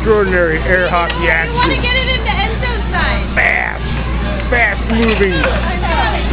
extraordinary air hockey action. You want to get it into end zone side. Fast moving. I know.